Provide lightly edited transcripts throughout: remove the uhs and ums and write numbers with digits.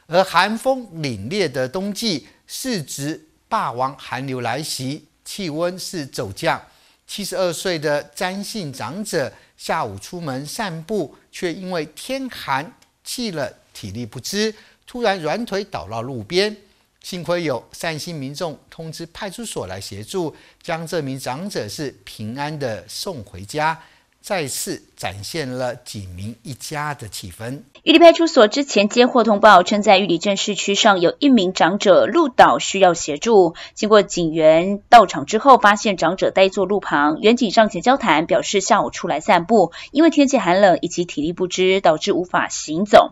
而寒风凛冽的冬季是指霸王寒流来袭，气温是骤降。72岁的詹姓长者下午出门散步，却因为天寒气冷，体力不支，突然软腿倒到路边。幸亏有善心民众通知派出所来协助，将这名长者是平安的送回家，再次展现了警民一家的气氛。 玉里派出所之前接获通报，称在玉里镇市区上有一名长者路倒需要协助。经过警员到场之后，发现长者呆坐路旁，员警上前交谈，表示下午出来散步，因为天气寒冷以及体力不支，导致无法行走。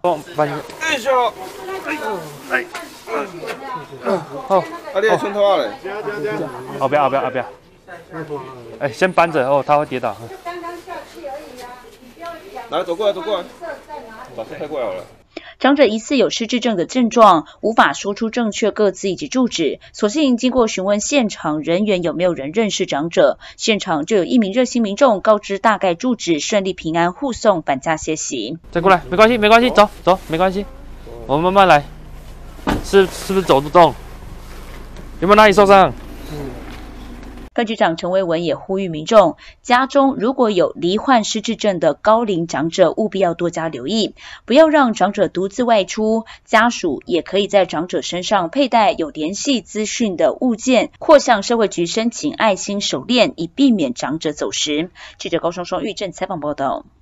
好，啊，你还穿拖嘞？ 后边，哎，先搬着哦，他会跌倒。 刚刚下去而已啊，你不要讲。 来，走过来，把车开过来好了。 长者疑似有失智症的症状，无法说出正确个字以及住址。所幸经过询问现场人员有没有人认识长者，现场就有一名热心民众告知大概住址，顺利平安护送返家歇息。 再过来，没关系，走，没关系，我们慢慢来。是不是走不动？有没有哪里受伤？ 分局长陈维文也呼吁民众，家中如果有罹患失智症的高龄长者，务必要多加留意，不要让长者独自外出。家属也可以在长者身上佩戴有联系资讯的物件，或向社会局申请爱心手链，以避免长者走失。记者高双玉镇采访报道。